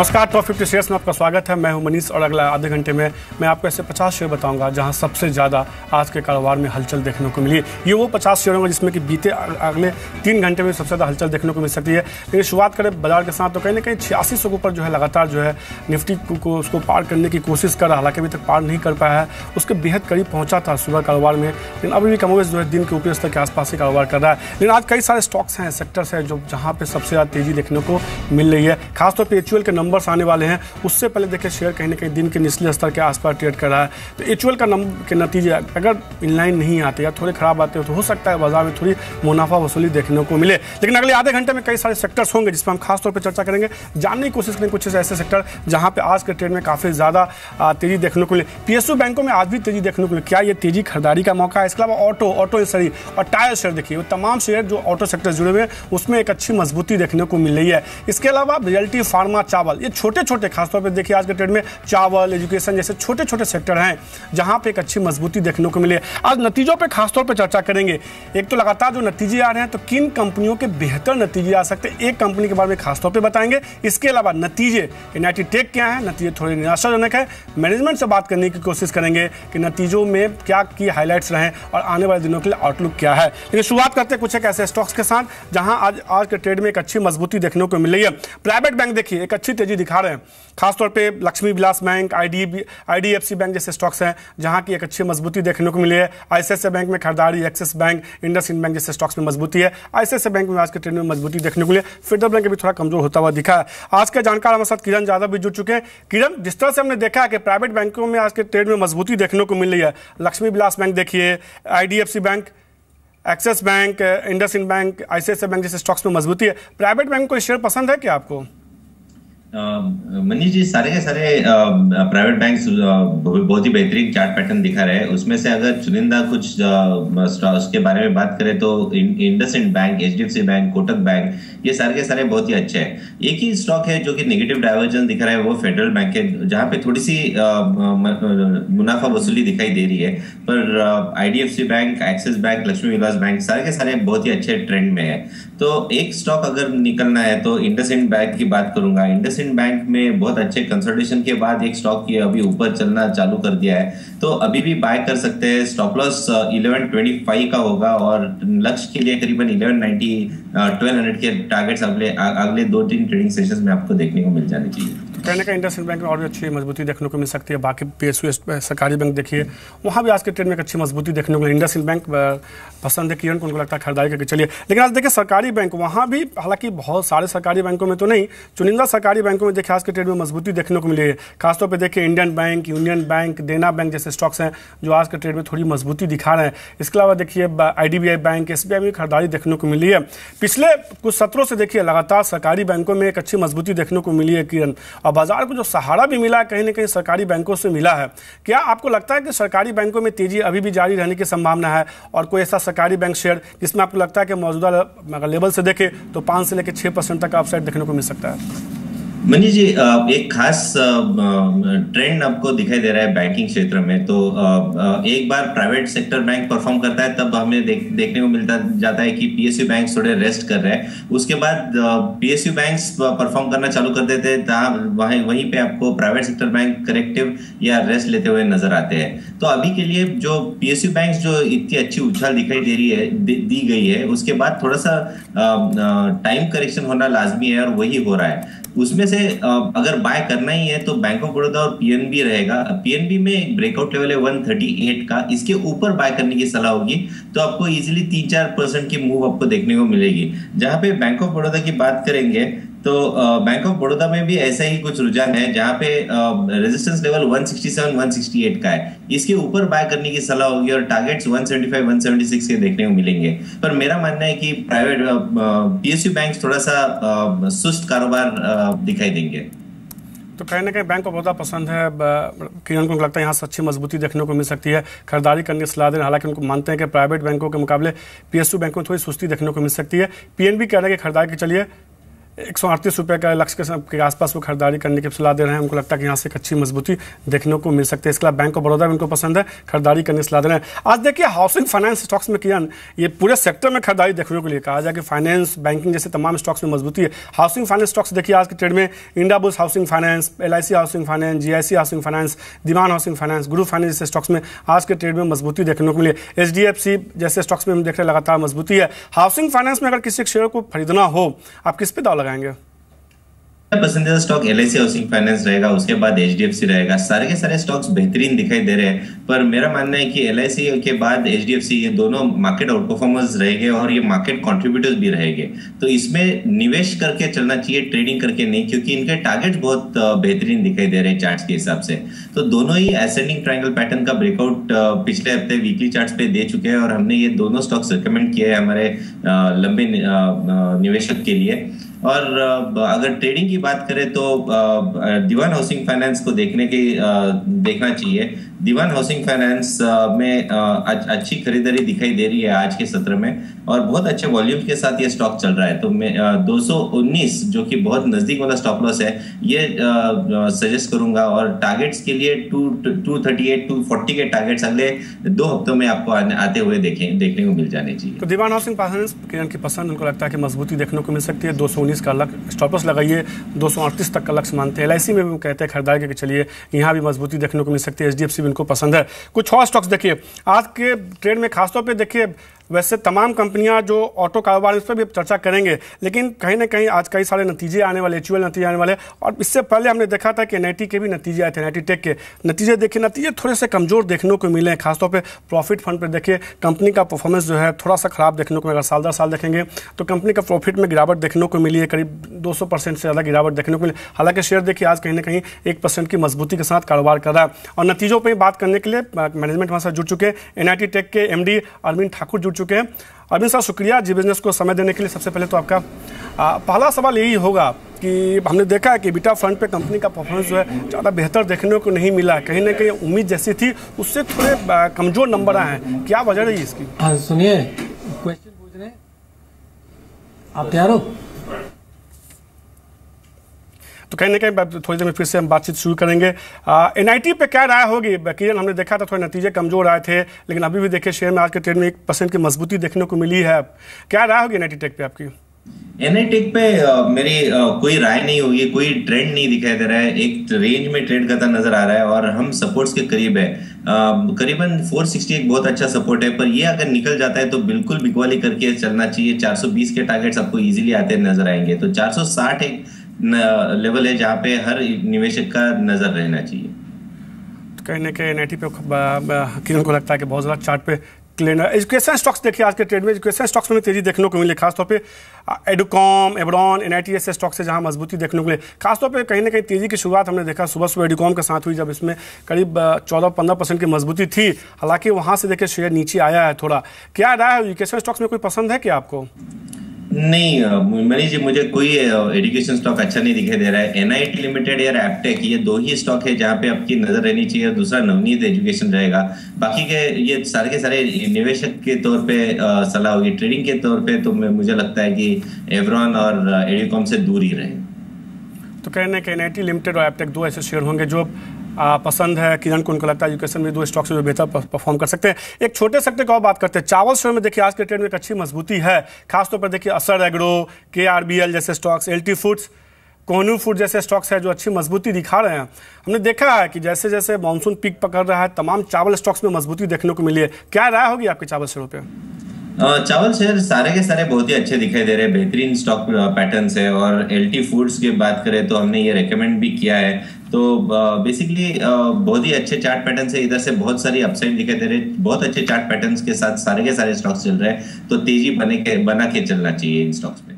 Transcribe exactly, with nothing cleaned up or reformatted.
नमस्कार, top fifty shares में आपका स्वागत है। मैं हूं मनीष और अगला आधे घंटे में मैं आपको ऐसे पचास शेयर बताऊंगा जहां सबसे ज़्यादा आज के कारोबार में हलचल देखने को मिली। ये वो पचास शेयर होंगे जिसमें कि बीते अगले तीन घंटे में सबसे ज़्यादा हलचल देखने को मिल सकती है। लेकिन शुरुआत करें बाजार के साथ, तो कहीं ना कहीं छियासी सौ के ऊपर जो है लगातार जो है निफ्टी को उसको पार करने की कोशिश कर रहा, हालांकि अभी तक पार नहीं कर पाया है। उसके बेहद करीब पहुँचा था सुबह कारोबार में, लेकिन अभी भी कमोबेश जो है दिन के ऊपरी स्तर के आसपास ही कारोबार कर रहा है। लेकिन आज कई सारे स्टॉक्स हैं, सेक्टर्स हैं जो जहाँ पर सबसे ज़्यादा तेज़ी देखने को मिल रही है। खासतौर पर एचयूएल के नंबर्स आने वाले हैं, उससे पहले देखिए शेयर कहीं ना कहीं दिन के निचले स्तर के आसपास ट्रेड कर रहा है। तो एचयूएल का नंबर के नतीजे अगर इनलाइन नहीं आते या थोड़े खराब आते हो तो हो सकता है बाजार में थोड़ी मुनाफा वसूली देखने को मिले। लेकिन अगले आधे घंटे में कई सारे सेक्टर्स होंगे जिस पर हम खासतौर पर चर्चा करेंगे, जानने की कोशिश करेंगे कुछ ऐसे सेक्टर जहां पे आज के ट्रेड में काफ़ी ज़्यादा तेजी देखने को मिले। पीएसयू बैंकों में आज भी तेजी देखने को मिले। क्या ये तेजी खरीदारी का मौका है? इसके अलावा ऑटो ऑटो इंडस्ट्री और टायर शेयर देखिए, वो तमाम शेयर जो ऑटो सेक्टर जुड़े हुए हैं उसमें एक अच्छी मजबूती देखने को मिल रही है। इसके अलावा रियल्टी, फार्मा, चावल, ये छोटे छोटे खासतौर पर देखिए आज के ट्रेड में चावल, एजुकेशन जैसे छोटे छोटे सेक्टर हैं जहां पे एक अच्छी मजबूती देखने को मिले। आज नतीजों पे खासतौर पे चर्चा करेंगे। एक तो लगातार जो नतीजे आ रहे हैं, तो किन कंपनियों के बेहतर नतीजे आ सकते हैं, एक कंपनी के बारे में खासतौर पे बताएंगे। इसके अलावा नतीजे यूनाइटेड टेक क्या है, नतीजे थोड़े निराशाजनक है। मैनेजमेंट से बात करने की कोशिश करेंगे कि नतीजों में क्या की हाईलाइट्स रहे और आने वाले दिनों के लिए आउटलुक क्या है। लेकिन शुरुआत करते हैं कुछ एक ऐसे स्टॉक्स के साथ जहां आज आज के ट्रेड में एक अच्छी मजबूती देखने को मिल रही है। प्राइवेट बैंक देखिए एक अच्छी तेजी दिखा रहे हैं, खासतौर पे Lakshmi Vilas bank, ID IDFC bank जैसे स्टॉक्स हैं जहां की एक अच्छी मजबूती देखने को मिली है। आईसीआईसीआई बैंक में खरीदारी, एक्सिस बैंक, इंडसइंड बैंक जैसे स्टॉक्स में मजबूती है। आईसीआईसीआई बैंक में आज के ट्रेड में मजबूती देखने को मिली। फेडरल बैंक भी थोड़ा कमजोर होता हुआ दिखा है। आज के जानकार हमारे साथ किरण यादव भी जुड़ चुके हैं। किरण, जिस तरह से हमने देखा है कि प्राइवेट बैंकों में आज के ट्रेड में मजबूती देखने को मिल रही है, लक्ष्मी विलास बैंक देखिए, IDFC bank, Axis bank, IndusInd bank, ICICI bank जैसे स्टॉक्स में मजबूती है। प्राइवेट बैंक को शेयर पसंद है क्या आपको? मनीष जी, सारे के सारे प्राइवेट बैंक्स बहुत ही बेहतरीन चार्ट पैटर्न दिखा रहे हैं। उसमें से अगर चुनिंदा कुछ स्टॉक्स के बारे में बात करें तो IndusInd bank, HDFC bank, Kotak bank, ये सारे के सारे बहुत ही अच्छे हैं। एक ही स्टॉक है जो कि नेगेटिव डाइवर्जन दिख रहा है, वो फेडरल बैंक है, जहां पे थोड़ी सी मुनाफा वसूली दिखाई दे रही है। पर IDFC bank, Axis bank, Lakshmi Vilas bank सारे के सारे बहुत ही अच्छे ट्रेंड में है। तो एक स्टॉक अगर निकलना है तो इंडसइंड बैंक की बात करूंगा। इंडसइंड बैंक में बहुत अच्छे कंसल्टेशन के बाद एक स्टॉक की अभी ऊपर चलना चालू कर दिया है, तो अभी भी बाय कर सकते हैं। Stop loss eleven twenty five का होगा और लक्ष्य के लिए करीबन इलेवन नाइंटी, ट्वेल्व हंड्रेड के टारगेट्स अगले अगले दो तीन ट्रेडिंग सेशंस में आपको देखने को मिल जाने चाहिए। कहने का इंडसइंड बैंक में और भी अच्छी मजबूती देखने को मिल सकती है। बाकी पीएसयू सरकारी बैंक देखिए, वहाँ भी आज के ट्रेड में एक अच्छी मजबूती देखने को मिली। इंडसइंड बैंक पसंद है किरण को, उनको लगता है खरीदारी करके चलिए। लेकिन आज देखिए सरकारी बैंक, वहाँ भी हालांकि बहुत सारे सरकारी बैंकों में तो नहीं, चुनिंदा सरकारी बैंकों में देखिए आज के ट्रेड में मजबूती देखने को मिली है। खासतौर पर देखिए Indian bank, union bank, Dena bank जैसे स्टॉक्स हैं जो आज के ट्रेड में थोड़ी मजबूती दिखा रहे हैं। इसके अलावा देखिए आईडीबीआई बैंक, एसबीआई में खरीदारी देखने को मिली है। पिछले कुछ सत्रों से देखिए लगातार सरकारी बैंकों में एक अच्छी मजबूती देखने को मिली है किरण, और बाजार को जो सहारा भी मिला है कहीं ना कहीं सरकारी बैंकों से मिला है। क्या आपको लगता है कि सरकारी बैंकों में तेजी अभी भी जारी रहने की संभावना है, और कोई ऐसा सरकारी बैंक शेयर जिसमें आपको लगता है कि मौजूदा अगर लेवल से देखें तो पाँच से लेकर छः परसेंट तक अपसाइड देखने को मिल सकता है? मनीष जी, एक खास ट्रेंड आपको दिखाई दे रहा है बैंकिंग क्षेत्र में। तो एक बार प्राइवेट सेक्टर बैंक परफॉर्म करता है तब हमें देख, देखने को मिलता जाता है कि पीएसयू बैंक थोड़े रेस्ट कर रहे हैं। उसके बाद पीएसयू बैंक्स परफॉर्म करना चालू कर देते हैं, तहाँ वहीं वहीं पे आपको प्राइवेट सेक्टर बैंक करेक्टिव या रेस्ट लेते हुए नजर आते हैं। तो अभी के लिए जो पीएसयू बैंक्स जो इतनी अच्छी उछाल दिखाई दे रही है दी, दी गई है, उसके बाद थोड़ा सा टाइम करेक्शन होना लाजमी है और वही हो रहा है। उसमें से अगर बाय करना ही है तो बैंक ऑफ बड़ौदा और पीएनबी रहेगा। पीएनबी में एक ब्रेकआउट लेवल है वन थर्टी एट का, इसके ऊपर बाय करने की सलाह होगी तो आपको इजीली तीन चार परसेंट की मूव आपको देखने को मिलेगी। जहां पे बैंक ऑफ बड़ौदा की बात करेंगे तो बैंक ऑफ बड़ौदा में भी ऐसा ही कुछ रुझान है, जहां पे resistance level one sixty seven, one sixty eight का है, इसके ऊपर बाय करने की सलाह होगी और targets one seventy five, one seventy six के देखने को मिलेंगे। पर मेरा मानना है कि प्राइवेट पीएसयू बैंक थोड़ा सा सुस्त कारोबार दिखाई देंगे। तो कहीं ना कहीं बैंक ऑफ बड़ौदा पसंद है किरण को, लगता है यहाँ से अच्छी मजबूती देखने को मिल सकती है, खरीदारी करने की सलाह दें। हालांकि उनको मानते हैं कि प्राइवेट बैंकों के मुकाबले पीएसयू बैंकों में थोड़ी सुस्ती देखने को मिल सकती है। पीएनबी कह रहे हैं कि खरीदारी की चलिए एक सौ अड़तीस रुपये का लक्ष्य के, के आसपास वो खरीदारी करने की सलाह दे रहे हैं। उनको लगता है कि यहाँ से एक अच्छी मजबूती देखने को मिल सकती है। इसके अलावा बैंक ऑफ बड़ौदा भी उनको पसंद है, खरीदारी करने की सलाह दे रहे हैं। आज देखिए हाउसिंग फाइनेंस स्टॉक्स में किरण ये पूरे सेक्टर में खरीदारी देखने को लिए कहा जाए कि फाइनेंस बैंकिंग जैसे तमाम स्टॉक्स में मजबूती है। हाउसिंग फाइनेंस स्टॉक्स देखिए आज के ट्रेड में Indiabulls housing finance, L I C housing finance, G I C housing finance, Dewan housing finance, group finance जैसे स्टॉक्स में आज के ट्रेड में मजबूती देखने को मिली। एच डी एफ सी जैसे स्टॉक्स में हम देख रहे हैं लगातार मजबूती है। हाउसिंग फाइनेंस में अगर किसी शेयर को खरीदना हो, आप किस पे दाव लगाएंगे? पसंदीदा stock L I C housing finance रहेगा, उसके बाद एच डी एफ सी रहेगा। सारे के सारे स्टॉक्स बेहतरीन दिखाई दे रहे हैं, पर मेरा मानना है कि एल आई सी के बाद एच डी एफ सी ये दोनों मार्केट आउट परफॉर्मर्स रहेंगे और ये मार्केट कंट्रीब्यूटर्स भी रहेंगे। तो इसमें निवेश करके चलना चाहिए, ट्रेडिंग करके नहीं, क्योंकि इनके टारगेट्स बहुत बेहतरीन दिखाई दे रहे हैं चार्ट्स के हिसाब से। तो दोनों ही असेंडिंग ट्रायंगल पैटर्न का ब्रेकआउट पिछले हफ्ते वीकली चार्ट्स पे दे चुके हैं और हमने ये दोनों स्टॉक्स रिकमेंड किए हैं हमारे लंबे निवेशक के लिए। और अगर ट्रेडिंग की बात करें तो दीवान हाउसिंग फाइनेंस को देखने की देखना चाहिए। दीवान हाउसिंग फाइनेंस में अच्छी खरीदारी दिखाई दे रही है आज के सत्र में और बहुत अच्छे वॉल्यूम के साथ ये स्टॉक चल रहा है। तो मैं दो सौ उन्नीस जो कि बहुत नजदीक वाला स्टॉप लॉस है ये सजेस्ट करूंगा और टारगेट्स के लिए two two thirty eight to forty के टारगेट्स अगले दो हफ्तों में आपको आते हुए देखें देखने को मिल जाने चाहिए। तो दीवान हाउसिंग फाइनेंस किरण की पसंद, उनको लगता है कि मजबूती देखने को मिल सकती है। दो सौ उन्नीस का लक्ष्य स्टॉप लॉस लगाइए, दो सौ अड़तीस तक का लक्ष्य मानते हैं। एल आई सी में भी कहते हैं खरीदारी करके चलिए, यहाँ भी मजबूती देखने को मिल सकती है। एच डी एफ सी भी उनको पसंद है। कुछ और स्टॉक्स देखिए आज के ट्रेड में खासतौर पे देखिए, वैसे तमाम कंपनियां जो ऑटो कारोबार इस पर भी चर्चा करेंगे, लेकिन कहीं ना कहीं आज कई सारे नतीजे आने वाले, एचयूएल नतीजे आने वाले। और इससे पहले हमने देखा था कि एन आई टी के भी नतीजे आए थे, एन आई टी टेक के नतीजे देखिए, नतीजे थोड़े से कमजोर देखने को मिले हैं। खासतौर पे प्रॉफिट फंड पर देखिए कंपनी का परफॉर्मेंस जो है थोड़ा सा खराब देखने को मिला। साल दर साल देखेंगे तो कंपनी का प्रॉफिट में गिरावट देखने को मिली है, करीब दो सौ परसेंट से ज़्यादा गिरावट देखने को मिली। हालांकि शेयर देखिए आज कहीं ना कहीं एक परसेंट की मजबूती के साथ कारोबार कर रहा है। और नतीजों पर बात करने के लिए मैनेजमेंट हमारे साथ जुड़ चुके हैं। एन आई टी टेक के एम डी अरविंद ठाकुर जुड़ चुके हैं। अरविंद साहब शुक्रिया जी बिजनेस को समय देने के लिए। सबसे पहले तो आपका आ, पहला सवाल यही होगा कि हमने देखा है कि बीटा फ्रंट पे कंपनी का परफॉर्मेंस जो है ज़्यादा बेहतर देखने को नहीं मिला है, कहीं ना कहीं उम्मीद जैसी थी उससे थोड़े कमज़ोर नंबर आए हैं, क्या वजह रही इसकी? हाँ सुनिए, क्वेश्चन पूछ रहे हैं आप, तैयार हो? तो कहीं ना कहीं थोड़ी देर में फिर से हम बातचीत शुरू करेंगे। एन आई टी पे क्या राय होगी? किरण, हमने देखा था थोड़े नतीजे कमजोर आए थे, लेकिन अभी भी देखिए शेयर में आज के ट्रेड में एक परसेंट की मजबूती देखने को मिली है। क्या राय होगी एन आई टी टेक पे आपकी? एन आई टी टेक पे आ, मेरी आ, कोई राय नहीं होगी, कोई ट्रेंड नहीं दिखाई दे रहा है। एक रेंज में ट्रेड करता नजर आ रहा है और हम सपोर्ट्स के करीब है। करीबन चार सौ साठ एक बहुत अच्छा सपोर्ट है, पर ये अगर निकल जाता है तो बिल्कुल बिकवाली करके चलना चाहिए। चार सौ बीस के टारगेट्स आपको इजीली आते नजर आएंगे। तो चार सौ साठ एक लेवल है जहाँ पे हर निवेशक का नजर रहना चाहिए। तो कहीं ना कहीं एन आई टी पे किरण को लगता है कि बहुत ज़्यादा चार्ट पे क्लियर। एजुकेशन स्टॉक्स देखिए आज के ट्रेड में, एजुकेशन स्टॉक्स में तेजी देखने को मिली, खासतौर पे एडुकॉम, एब्रॉन, एन आई टी ऐसे स्टॉक्स है जहां मजबूती देखने को मिले। खासतौर पे कहीं ना कहीं तेजी की शुरुआत हमने देखा सुबह सुबह एडुकॉम के साथ हुई, जब इसमें करीब चौदह पंद्रह परसेंट की मजबूती थी। हालांकि वहां से देखिए शेयर नीचे आया है थोड़ा। क्या राय है, एजुकेशन स्टॉक्स में कोई पसंद है क्या आपको? नहीं मनीष जी, मुझे कोई एजुकेशन स्टॉक अच्छा नहीं दिखाई दे रहा है। एन आई टी लिमिटेड या एप्टेक, ये दो ही स्टॉक है जहां पे आपकी नजर रहनी चाहिए। दूसरा नवनीत एजुकेशन रहेगा। बाकी के ये सारे के सारे निवेशक के तौर पे सलाह होगी। ट्रेडिंग के तौर पे तो मुझे लगता है कि एवरॉन और एडुकॉम से दूर ही रहे। तो कहने के एन आई टी लिमिटेड और एप्टेक दो ऐसे शेयर होंगे जो आ, पसंद है किरण को। उनको लगता है एजुकेशन में दो स्टॉक्स जो बेहतर परफॉर्म कर सकते हैं। एक छोटे सेक्टर की और बात करते हैं, चावल शेयर में देखिए आज के ट्रेड में एक अच्छी मजबूती है। खासतौर पर देखिए असर agro, K R B L जैसे स्टॉक्स, एल टी फूड्स, कोहनू फूड जैसे स्टॉक्स है जो अच्छी मजबूती दिखा रहे हैं। हमने देखा है कि जैसे जैसे मानसून पीक पकड़ रहा है तमाम चावल स्टॉक्स में मजबूती देखने को मिली है। क्या राय होगी आपके चावल शेयरों पे? चावल शेयर सारे के सारे बहुत ही अच्छे दिखाई दे रहे हैं, बेहतरीन स्टॉक पैटर्न्स है। और एल टी फूड्स की बात करें तो हमने ये रेकमेंड भी किया है। तो बेसिकली बहुत ही अच्छे चार्ट पैटर्न्स है। इधर से बहुत सारी अपसाइड दिखाई दे रहे हैं, बहुत अच्छे चार्ट पैटर्न्स के साथ सारे के सारे स्टॉक्स चल रहे हैं। तो तेजी बने के बना के चलना चाहिए इन स्टॉक्स पे।